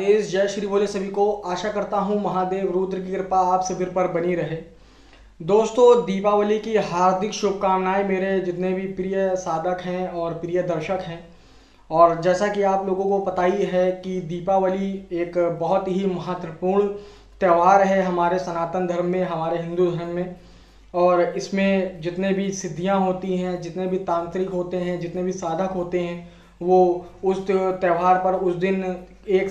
द्वारकाधीश, जय श्री बोले सभी को। आशा करता हूँ महादेव रुद्र की कृपा आप सभी पर बनी रहे। दोस्तों, दीपावली की हार्दिक शुभकामनाएं मेरे जितने भी प्रिय साधक हैं और प्रिय दर्शक हैं। और जैसा कि आप लोगों को पता ही है कि दीपावली एक बहुत ही महत्वपूर्ण त्यौहार है हमारे सनातन धर्म में, हमारे हिंदू धर्म में। और इसमें जितने भी सिद्धियां होती हैं, जितने भी तांत्रिक होते हैं, जितने भी साधक होते हैं, वो उस त्यौहार पर उस दिन एक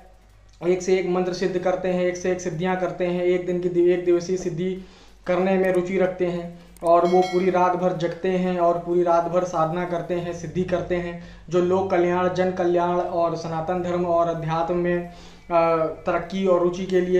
से एक मंत्र सिद्ध करते हैं, एक से एक सिद्धियां करते हैं, एक दिवसीय सिद्धि करने में रुचि रखते हैं। और वो पूरी रात भर जगते हैं और पूरी रात भर साधना करते हैं, सिद्धि करते हैं, जो लोक कल्याण, जन कल्याण और सनातन धर्म और अध्यात्म में तरक्की और रुचि के लिए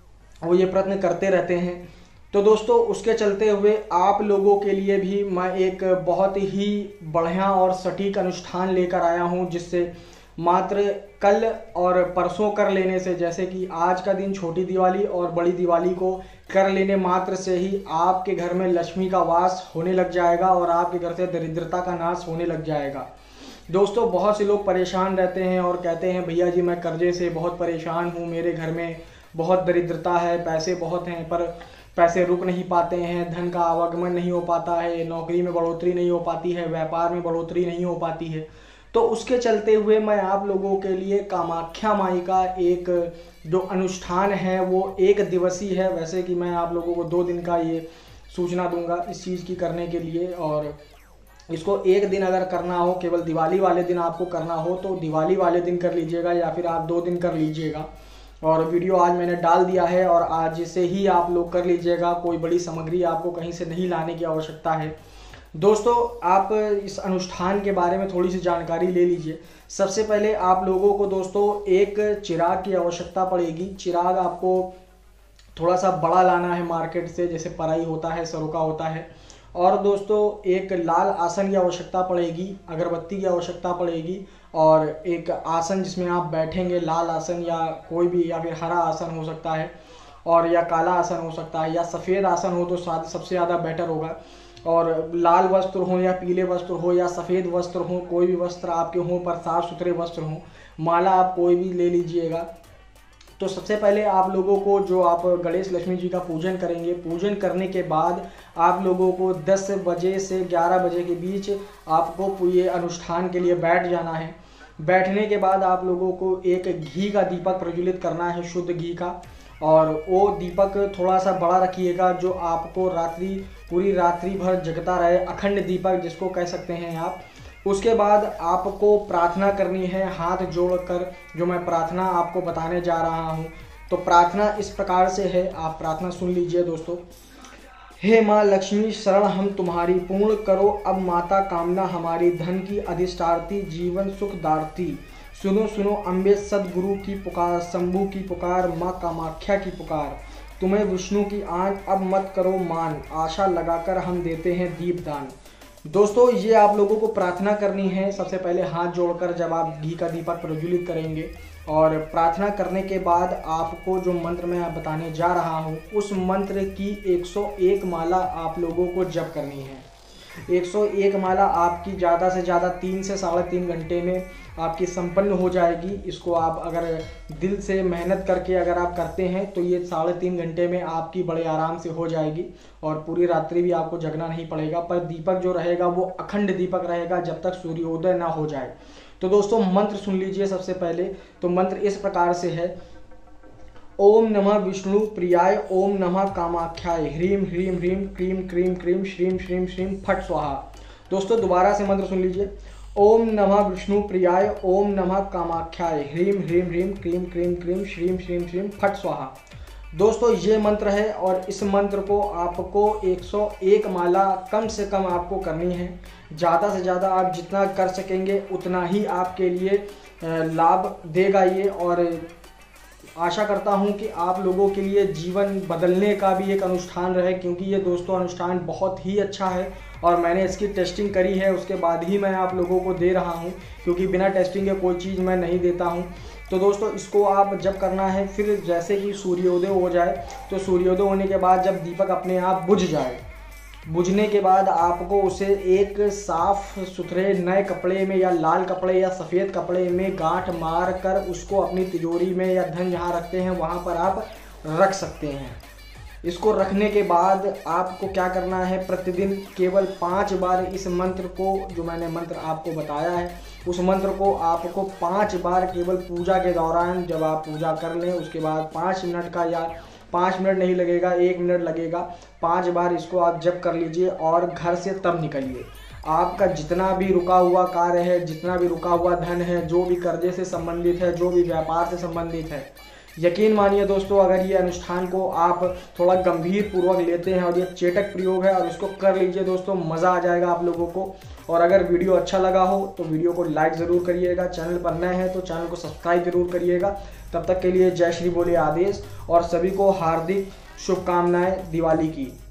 वो ये प्रयत्न करते रहते हैं। तो दोस्तों, उसके चलते हुए आप लोगों के लिए भी मैं एक बहुत ही बढ़िया और सटीक अनुष्ठान लेकर आया हूं, जिससे मात्र कल और परसों कर लेने से, जैसे कि आज का दिन छोटी दिवाली और बड़ी दिवाली को कर लेने मात्र से ही आपके घर में लक्ष्मी का वास होने लग जाएगा और आपके घर से दरिद्रता का नाश होने लग जाएगा। दोस्तों, बहुत से लोग परेशान रहते हैं और कहते हैं भैया जी मैं कर्जे से बहुत परेशान हूँ, मेरे घर में बहुत दरिद्रता है, पैसे बहुत हैं पर पैसे रुक नहीं पाते हैं, धन का आवागमन नहीं हो पाता है, नौकरी में बढ़ोतरी नहीं हो पाती है, व्यापार में बढ़ोतरी नहीं हो पाती है। तो उसके चलते हुए मैं आप लोगों के लिए कामाख्या माई का एक जो अनुष्ठान है वो एक दिवसीय है। वैसे कि मैं आप लोगों को 2 दिन का ये सूचना दूंगा इस चीज़ की करने के लिए, और इसको एक दिन अगर करना हो, केवल दिवाली वाले दिन आपको करना हो तो दिवाली वाले दिन कर लीजिएगा, या फिर आप 2 दिन कर लीजिएगा। और वीडियो आज मैंने डाल दिया है और आज से ही आप लोग कर लीजिएगा। कोई बड़ी सामग्री आपको कहीं से नहीं लाने की आवश्यकता है। दोस्तों, आप इस अनुष्ठान के बारे में थोड़ी सी जानकारी ले लीजिए। सबसे पहले आप लोगों को दोस्तों एक चिराग की आवश्यकता पड़ेगी। चिराग आपको थोड़ा सा बड़ा लाना है मार्केट से, जैसे पराई होता है, सरोका होता है। और दोस्तों एक लाल आसन की आवश्यकता पड़ेगी, अगरबत्ती की आवश्यकता पड़ेगी, और एक आसन जिसमें आप बैठेंगे, लाल आसन या कोई भी, या फिर हरा आसन हो सकता है, और या काला आसन हो सकता है, या सफ़ेद आसन हो तो सबसे ज़्यादा बेटर होगा। और लाल वस्त्र हो या पीले वस्त्र हो या सफ़ेद वस्त्र हो, कोई भी वस्त्र आपके हों पर साफ सुथरे वस्त्र हों, माला आप कोई भी ले लीजिएगा। तो सबसे पहले आप लोगों को, जो आप गणेश लक्ष्मी जी का पूजन करेंगे, पूजन करने के बाद आप लोगों को 10 बजे से 11 बजे के बीच आपको ये अनुष्ठान के लिए बैठ जाना है। बैठने के बाद आप लोगों को एक घी का दीपक प्रज्वलित करना है, शुद्ध घी का। और वो दीपक थोड़ा सा बड़ा रखिएगा, जो आपको पूरी रात्रि भर जगता रहे, अखंड दीपक जिसको कह सकते हैं आप। उसके बाद आपको प्रार्थना करनी है हाथ जोड़कर, जो मैं प्रार्थना आपको बताने जा रहा हूँ। तो प्रार्थना इस प्रकार से है, आप प्रार्थना सुन लीजिए दोस्तों। हे माँ लक्ष्मी, शरण हम तुम्हारी, पूर्ण करो अब माता कामना हमारी, धन की अधिष्ठात्री, जीवन सुख दारती। सुनो सुनो अम्बे सदगुरु की पुकार, शंभु की पुकार, माँ कामाख्या की पुकार। तुम्हें विष्णु की आन, अब मत करो मान, आशा लगाकर हम देते हैं दीपदान। दोस्तों, ये आप लोगों को प्रार्थना करनी है सबसे पहले हाथ जोड़कर, जब आप घी का दीपक प्रज्वलित करेंगे। और प्रार्थना करने के बाद आपको जो मंत्र मैं बताने जा रहा हूँ, उस मंत्र की 101 माला आप लोगों को जप करनी है। 101 माला आपकी ज़्यादा से ज़्यादा 3 से 3.5 घंटे में आपकी संपन्न हो जाएगी। इसको आप अगर दिल से मेहनत करके अगर आप करते हैं तो ये 3.5 घंटे में आपकी बड़े आराम से हो जाएगी, और पूरी रात्रि भी आपको जगना नहीं पड़ेगा। पर दीपक जो रहेगा वो अखंड दीपक रहेगा जब तक सूर्योदय ना हो जाए। तो दोस्तों मंत्र सुन लीजिए सबसे पहले। तो मंत्र इस प्रकार से है, ओम नमः विष्णु प्रियाय, ओम नमः कामाख्याय, ह्रीम ह्रीम ह्रीम क्रीम क्रीम क्रीम श्रीम श्रीम श्रीम फट स्वाहा। दोस्तों दोबारा से मंत्र सुन लीजिए। ओम नमः विष्णु प्रियाय, ओम नमः कामाख्याय, ह्रीम ह्रीम ह्रीम क्रीम क्रीम क्रीम श्रीम श्रीम श्रीम फट स्वाहा। दोस्तों ये मंत्र है, और इस मंत्र को आपको 101 माला कम से कम आपको करनी है। ज़्यादा से ज़्यादा आप जितना कर सकेंगे उतना ही आपके लिए लाभ देगा ये। और आशा करता हूं कि आप लोगों के लिए जीवन बदलने का भी एक अनुष्ठान रहे, क्योंकि ये दोस्तों अनुष्ठान बहुत ही अच्छा है और मैंने इसकी टेस्टिंग करी है, उसके बाद ही मैं आप लोगों को दे रहा हूं, क्योंकि बिना टेस्टिंग के कोई चीज़ मैं नहीं देता हूं। तो दोस्तों इसको आप जब करना है, फिर जैसे ही सूर्योदय हो जाए, तो सूर्योदय होने के बाद जब दीपक अपने आप बुझ जाए, बुझने के बाद आपको उसे एक साफ सुथरे नए कपड़े में या लाल कपड़े या सफ़ेद कपड़े में गांठ मार कर उसको अपनी तिजोरी में या धन जहाँ रखते हैं वहाँ पर आप रख सकते हैं। इसको रखने के बाद आपको क्या करना है, प्रतिदिन केवल 5 बार इस मंत्र को, जो मैंने मंत्र आपको बताया है, उस मंत्र को आपको 5 बार केवल पूजा के दौरान, जब आप पूजा कर लें उसके बाद 5 मिनट का, या 5 मिनट नहीं लगेगा, 1 मिनट लगेगा, 5 बार इसको आप जप कर लीजिए और घर से तब निकलिए। आपका जितना भी रुका हुआ कार्य है, जितना भी रुका हुआ धन है, जो भी कर्जे से संबंधित है, जो भी व्यापार से संबंधित है, यकीन मानिए दोस्तों, अगर ये अनुष्ठान को आप थोड़ा गंभीर पूर्वक लेते हैं और ये चेटक प्रयोग है और इसको कर लीजिए दोस्तों, मज़ा आ जाएगा आप लोगों को। और अगर वीडियो अच्छा लगा हो तो वीडियो को लाइक ज़रूर करिएगा, चैनल पर नए हैं तो चैनल को सब्सक्राइब जरूर करिएगा। तब तक के लिए जय श्री बोले आदेश और सभी को हार्दिक शुभकामनाएं दिवाली की।